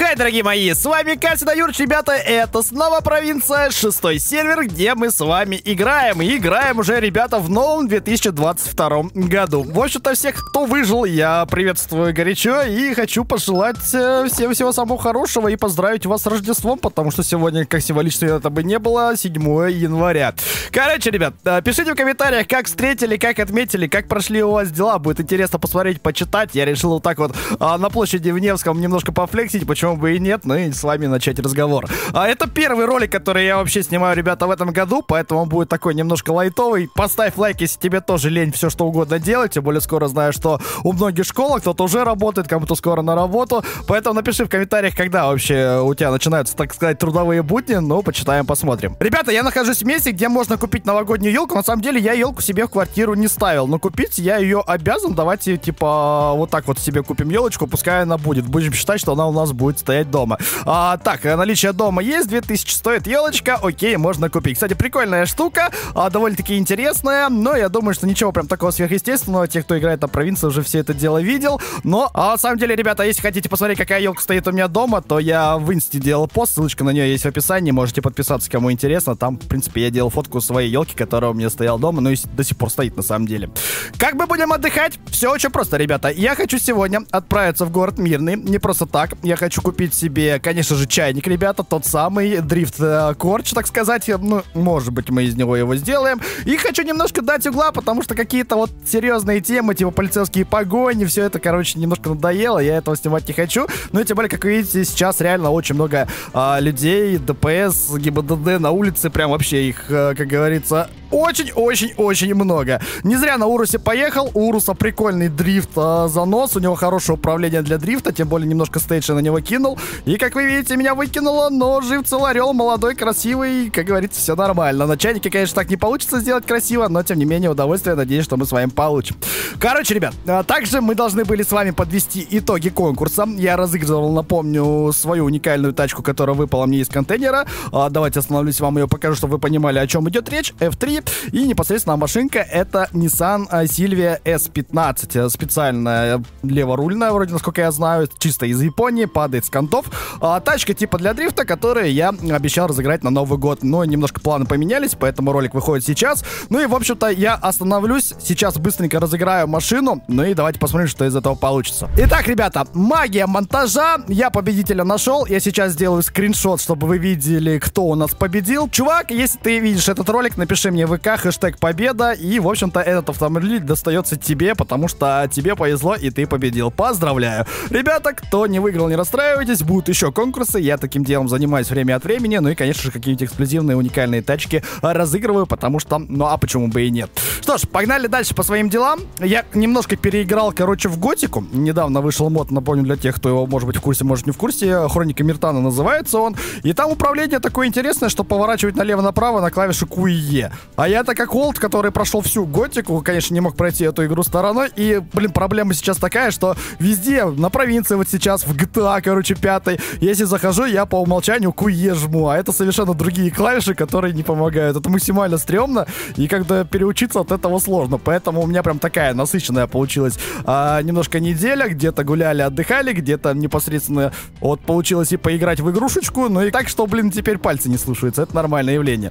Хай, дорогие мои, с вами Катя Юрч, ребята, это снова провинция, 6-й сервер, где мы с вами играем. И играем уже, ребята, в новом 2022 году. В общем-то, всех, кто выжил, я приветствую горячо и хочу пожелать всем всего самого хорошего и поздравить вас с Рождеством, потому что сегодня, как символично это бы не было, 7 января. Короче, ребят, пишите в комментариях, как встретили, как отметили, как прошли у вас дела. Будет интересно посмотреть, почитать. Я решил вот так вот на площади в Невском немножко пофлексить, почему бы и нет, ну и с вами начать разговор. Это первый ролик, который я вообще снимаю, ребята, в этом году, поэтому он будет такой немножко лайтовый. Поставь лайк, если тебе тоже лень все что угодно делать, тем более скоро знаю, что у многих школ кто-то уже работает, кому-то скоро на работу, поэтому напиши в комментариях, когда вообще у тебя начинаются, так сказать, трудовые будни, ну, почитаем, посмотрим. Ребята, я нахожусь в месте, где можно купить новогоднюю елку. На самом деле я елку себе в квартиру не ставил, но купить я ее обязан. Давайте, типа, вот так вот себе купим елочку, пускай она будет. Будем считать, что она у нас будет стоять дома. Так, наличие дома есть, 2000 стоит елочка, окей, можно купить. Кстати, прикольная штука, довольно-таки интересная, но я думаю, что ничего прям такого сверхъестественного. Те, кто играет на провинции, уже все это дело видел. Но, на самом деле, ребята, если хотите посмотреть, какая елка стоит у меня дома, то я в инсте делал пост, ссылочка на нее есть в описании, можете подписаться, кому интересно. Там, в принципе, я делал фотку своей елки, которая у меня стояла дома, но и до сих пор стоит, на самом деле. Как мы будем отдыхать? Все очень просто, ребята. Я хочу сегодня отправиться в город Мирный, не просто так. Я хочу купить себе, конечно же, чайник, ребята, тот самый дрифт корч, так сказать. Ну, может быть, мы из него его сделаем. И хочу немножко дать угла, потому что какие-то вот серьезные темы, типа полицейские погони, все это, короче, немножко надоело. Я этого снимать не хочу. Но тем более, как вы видите, сейчас реально очень много людей, ДПС, ГИБДД на улице, прям вообще их, как говорится, очень-очень-очень много. Не зря на Урусе поехал. У Уруса прикольный дрифт, занос. У него хорошее управление для дрифта. Тем более немножко стейджа на него кинул. И, как вы видите, меня выкинуло. Но жив цел орел, молодой, красивый. Как говорится, все нормально. На чайнике, конечно, так не получится сделать красиво. Но, тем не менее, удовольствие, надеюсь, что мы с вами получим. Короче, ребят, также мы должны были с вами подвести итоги конкурса. Я разыгрывал, напомню, свою уникальную тачку, которая выпала мне из контейнера. Давайте остановлюсь, вам ее покажу, чтобы вы понимали, о чем идет речь. F3. И непосредственно машинка это Nissan Silvia S15. Специальная леворульная, вроде, насколько я знаю, чисто из Японии, падает с контов. Тачка типа для дрифта, которую я обещал разыграть на Новый год. Но немножко планы поменялись, поэтому ролик выходит сейчас. Ну и, в общем-то, я остановлюсь. Сейчас быстренько разыграю машину. Ну и давайте посмотрим, что из этого получится. Итак, ребята, магия монтажа. Я победителя нашел. Я сейчас сделаю скриншот, чтобы вы видели, кто у нас победил. Чувак, если ты видишь этот ролик, напиши мне в ВК хэштег победа. И, в общем-то, этот автомобиль достается тебе, потому что тебе повезло и ты победил. Поздравляю. Ребята, кто не выиграл, не расстраивайтесь. Будут еще конкурсы. Я таким делом занимаюсь время от времени. Ну и, конечно же, какие-нибудь эксклюзивные, уникальные тачки разыгрываю, потому что, ну а почему бы и нет. Что ж, погнали дальше по своим делам. Я немножко переиграл, короче, в Готику. Недавно вышел мод, напомню, для тех, кто его, может быть, в курсе, может, не в курсе. Хроника Миртана называется он. И там управление такое интересное, что поворачивать налево-направо на клавише Q и E. А я-то как Волт, который прошел всю Готику, конечно, не мог пройти эту игру стороной. И, блин, проблема сейчас такая, что везде, на провинции вот сейчас, в GTA, короче, 5, если захожу, я по умолчанию QE жму. А это совершенно другие клавиши, которые не помогают. Это максимально стрёмно, и когда переучиться от этого сложно. Поэтому у меня прям такая насыщенная получилась немножко неделя. Где-то гуляли, отдыхали, где-то непосредственно вот получилось и поиграть в игрушечку. Ну и так, что, блин, теперь пальцы не слушаются. Это нормальное явление.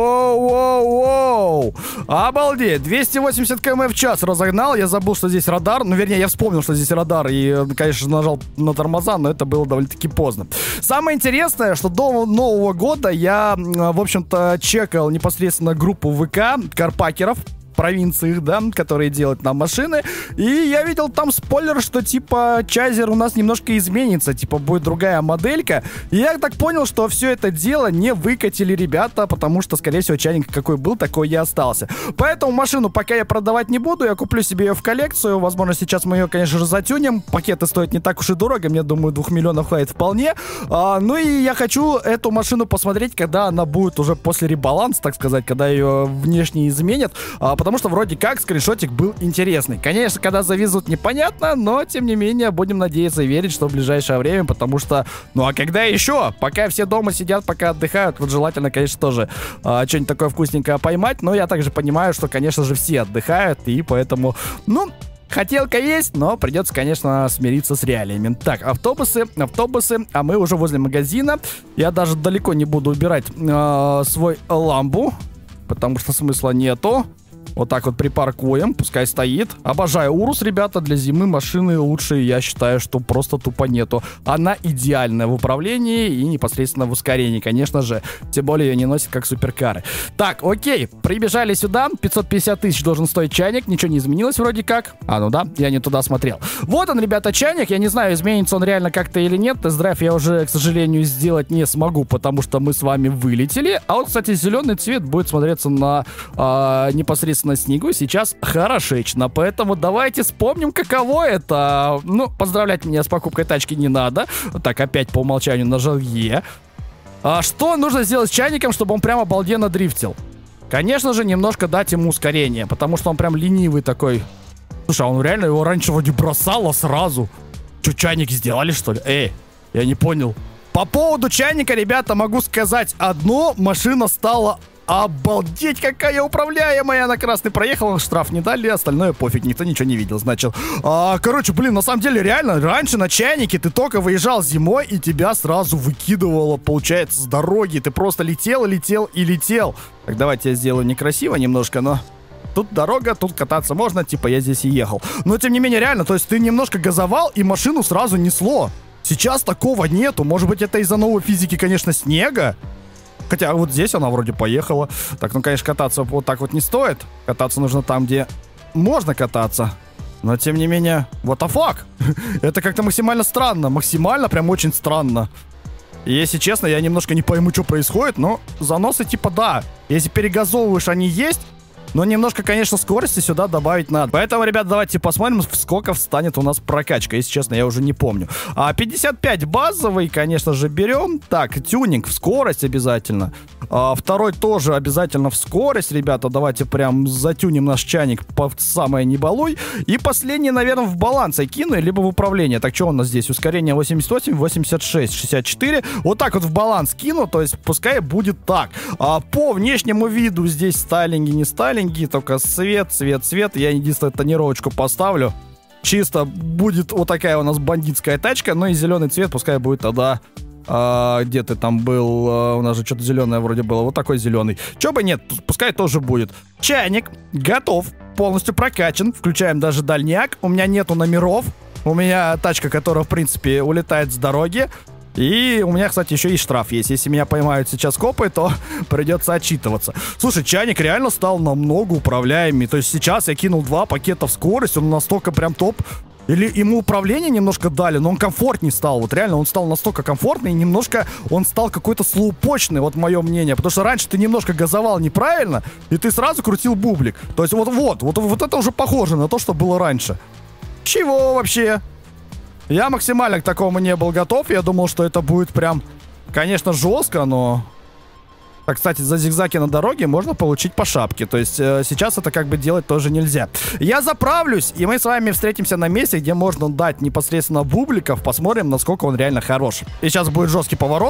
Воу-воу-воу! Обалдеть! 280 км в час разогнал. Я забыл, что здесь радар. Ну, вернее, я вспомнил, что здесь радар. И, конечно, нажал на тормоза, но это было довольно-таки поздно. Самое интересное, что до Нового года я, в общем-то, чекал непосредственно группу ВК карпакеров провинциях, да, которые делают нам машины. И я видел там спойлер, что типа Чайзер у нас немножко изменится, типа будет другая моделька. И я так понял, что все это дело не выкатили ребята, потому что, скорее всего, чайник какой был, такой и остался. Поэтому машину пока я продавать не буду, я куплю себе ее в коллекцию. Возможно, сейчас мы ее, конечно же, затюним. Пакеты стоят не так уж и дорого, мне, думаю, 2 миллионов хватит вполне. Ну и я хочу эту машину посмотреть, когда она будет уже после ребаланса, так сказать, когда ее внешне изменят. Потому что вроде как скриншотик был интересный. Конечно, когда завезут, непонятно, но тем не менее будем надеяться и верить, что в ближайшее время, потому что, ну а когда еще? Пока все дома сидят, пока отдыхают, вот желательно, конечно, тоже что-нибудь такое вкусненькое поймать, но я также понимаю, что, конечно же, все отдыхают, и поэтому, ну, Хотелка есть, но придется, конечно, смириться с реалиями. Так, автобусы, а мы уже возле магазина. Я даже далеко не буду убирать свой ламбу, потому что смысла нету. Вот так вот припаркуем, пускай стоит. Обожаю Урус, ребята, для зимы машины лучшие, я считаю, что просто тупо нету. Она идеальная в управлении и непосредственно в ускорении, конечно же. Тем более ее не носит как суперкары. Так, окей, прибежали сюда. 550 тысяч должен стоить чайник, ничего не изменилось вроде как. А, ну да, я не туда смотрел. Вот он, ребята, чайник. Я не знаю, изменится он реально как-то или нет. Тест-драйв я уже, к сожалению, сделать не смогу, потому что мы с вами вылетели. А вот, кстати, зеленый цвет будет смотреться на непосредственно на снегу сейчас хорошечно, поэтому давайте вспомним, каково это. Ну, поздравлять меня с покупкой тачки не надо. Так, опять по умолчанию нажал Е. Что нужно сделать с чайником, чтобы он прям обалденно дрифтил? Конечно же, немножко дать ему ускорение, потому что он прям ленивый такой. Слушай, а он реально его раньше вроде бросало сразу. Че, чайник сделали, что ли? Эй, я не понял. По поводу чайника, ребята, могу сказать одно. Машина стала... Обалдеть, какая управляемая! На красный проехала, штраф не дали, остальное пофиг, никто ничего не видел, значит. Короче, блин, на самом деле, реально, раньше на чайнике ты только выезжал зимой, и тебя сразу выкидывало, получается, с дороги. Ты просто летел, летел и летел. Так, давайте я сделаю некрасиво немножко, но... Тут дорога, тут кататься можно, типа я здесь и ехал. Но, тем не менее, реально, то есть ты немножко газовал, и машину сразу несло. Сейчас такого нету. Может быть, это из-за новой физики, конечно, снега. Хотя вот здесь она вроде поехала. Так, ну, конечно, кататься вот так вот не стоит. Кататься нужно там, где можно кататься. Но, тем не менее, what the fuck? Это как-то максимально странно. Максимально прям очень странно. И, если честно, я немножко не пойму, что происходит. Но заносы типа да. Если перегазовываешь, они есть. Но немножко, конечно, скорости сюда добавить надо. Поэтому, ребят, давайте посмотрим, сколько встанет у нас прокачка. Если честно, я уже не помню. 55 базовый, конечно же, берем. Так, тюнинг в скорость обязательно. Второй тоже обязательно в скорость, ребята. Давайте прям затюним наш чайник по самое не балуй. И последний, наверное, в баланс я кину, либо в управление. Так, что у нас здесь? Ускорение 88, 86, 64. Вот так вот в баланс кину, то есть пускай будет так. По внешнему виду здесь стайлинги, не стайлинги. Только цвет. Я единственное тонировочку поставлю. Чисто будет вот такая у нас бандитская тачка. Ну и зеленый цвет пускай будет тогда... где ты там был? У нас же что-то зеленое вроде было. Вот такой зеленый. Чё бы нет, пускай тоже будет. Чайник готов. Полностью прокачан. Включаем даже дальняк. У меня нету номеров. У меня тачка, которая, в принципе, улетает с дороги. И у меня, кстати, еще и штраф есть. Если меня поймают сейчас копы, то придется отчитываться. Слушай, чайник реально стал намного управляемый. То есть сейчас я кинул 2 пакета в скорость. Он настолько прям топ. Или ему управление немножко дали, но он комфортней стал. Вот реально он стал настолько комфортный, и немножко он стал какой-то слоупочный, вот мое мнение. Потому что раньше ты немножко газовал неправильно, и ты сразу крутил бублик. То есть вот это уже похоже на то, что было раньше. Чего вообще? Я максимально к такому не был готов. Я думал, что это будет прям, конечно, жестко, но... Так, кстати, за зигзаги на дороге можно получить по шапке. То есть сейчас это как бы делать тоже нельзя. Я заправлюсь, и мы с вами встретимся на месте, где можно дать непосредственно бубликов. Посмотрим, насколько он реально хорош. И сейчас будет жесткий поворот.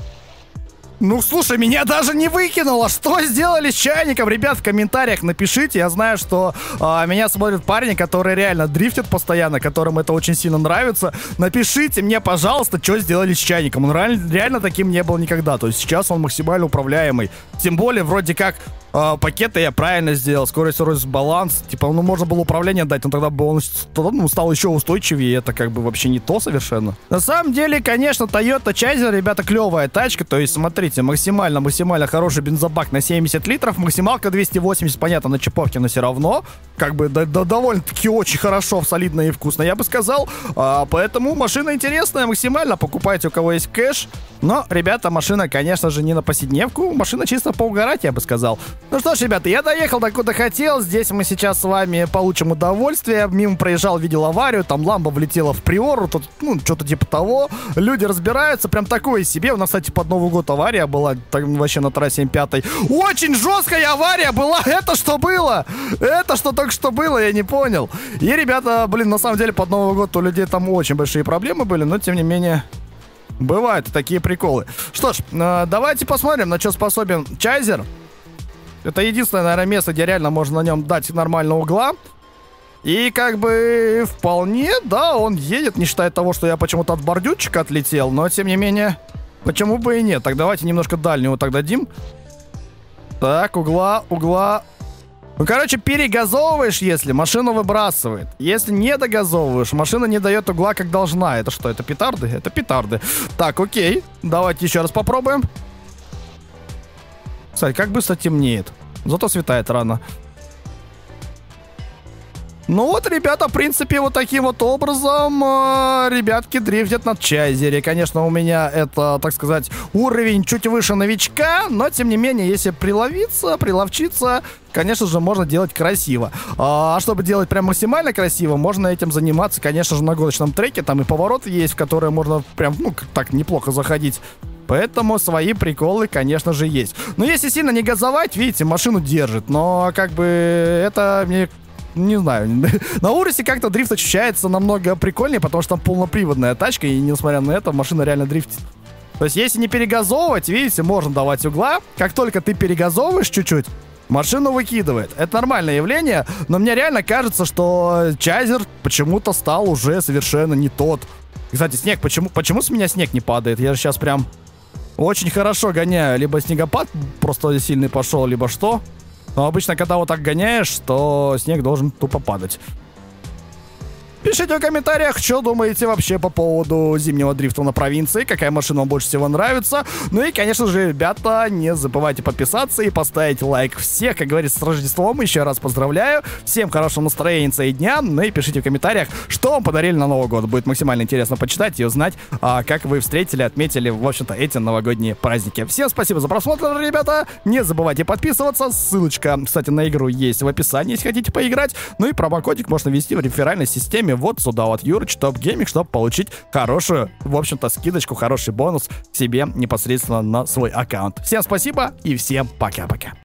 Ну, слушай, меня даже не выкинуло. Что сделали с чайником? Ребят, в комментариях напишите. Я знаю, что меня смотрят парни, которые реально дрифтят постоянно, которым это очень сильно нравится. Напишите мне, пожалуйста, что сделали с чайником. Он реально таким не был никогда. То есть сейчас он максимально управляемый. Тем более, вроде как, пакеты я правильно сделал. Скорость, баланс. Типа, ну, можно было управление дать, но тогда бы он стал еще устойчивее. Это как бы вообще не то совершенно. На самом деле, конечно, Toyota Chaser, ребята, клевая тачка. То есть, смотрите, максимально хороший бензобак на 70 литров. Максималка 280, понятно, на чиповке, но все равно. Как бы довольно-таки очень хорошо, солидно и вкусно, я бы сказал. Поэтому машина интересная, максимально. Покупайте, у кого есть кэш. Но, ребята, машина, конечно же, не на повседневку. Машина чисто поугарать, я бы сказал. Ну что ж, ребята, я доехал до куда хотел. Здесь мы сейчас с вами получим удовольствие. Мимо проезжал, видел аварию. Там ламба влетела в приору. Тут, ну, что-то типа того. Люди разбираются. Прям такое себе. У нас, кстати, под Новый год авария была. Так, вообще на трассе М5. Очень жесткая авария была. Это что было? Это что только что было? Я не понял. И, ребята, блин, на самом деле под Новый год у людей там очень большие проблемы были. Но, тем не менее... Бывают такие приколы. Что ж, давайте посмотрим, на что способен Чайзер. Это единственное, наверное, место, где реально можно на нем дать нормального угла. И как бы вполне, да, он едет, не считая того, что я почему-то от бордюрчика отлетел, но тем не менее, почему бы и нет. Так, давайте немножко дальнего так дадим. Так, угла. Ну, короче, перегазовываешь, если машину выбрасывает. Если не догазовываешь, машина не дает угла, как должна. Это что, это петарды? Это петарды. Так, окей. Давайте еще раз попробуем. Кстати, как быстро темнеет. Зато светает рано. Ну вот, ребята, в принципе, вот таким вот образом ребятки дрифтят на Чайзере. Конечно, у меня это, так сказать, уровень чуть выше новичка, но, тем не менее, если приловчиться, конечно же, можно делать красиво. А чтобы делать прям максимально красиво, можно этим заниматься, конечно же, на гоночном треке. Там и повороты есть, в которые можно прям, ну, так неплохо заходить. Поэтому свои приколы, конечно же, есть. Но если сильно не газовать, видите, машину держит. Но, как бы, это мне... Не знаю, на Урусе как-то дрифт ощущается намного прикольнее, потому что там полноприводная тачка, и несмотря на это, машина реально дрифтит. То есть, если не перегазовывать, видите, можно давать угла. Как только ты перегазовываешь чуть-чуть, машину выкидывает. Это нормальное явление, но мне реально кажется, что Чайзер почему-то стал уже совершенно не тот. Кстати, снег, почему с меня снег не падает? Я же сейчас прям очень хорошо гоняю. Либо снегопад просто сильный пошел, либо что. Но обычно, когда вот так гоняешь, то снег должен тупо падать. Пишите в комментариях, что думаете вообще по поводу зимнего дрифта на провинции, какая машина вам больше всего нравится. Ну и, конечно же, ребята, не забывайте подписаться и поставить лайк. Всех, как говорится, с Рождеством, еще раз поздравляю. Всем хорошего настроения и дня. Ну и пишите в комментариях, что вам подарили на Новый год. Будет максимально интересно почитать и узнать, как вы встретили, отметили, в общем-то, эти новогодние праздники. Всем спасибо за просмотр, ребята. Не забывайте подписываться. Ссылочка, кстати, на игру есть в описании, если хотите поиграть. Ну и промокодик можно ввести в реферальной системе вот сюда вот, Юрыч Топ Гейминг, чтобы получить хорошую, в общем-то, скидочку, хороший бонус себе непосредственно на свой аккаунт. Всем спасибо и всем пока-пока.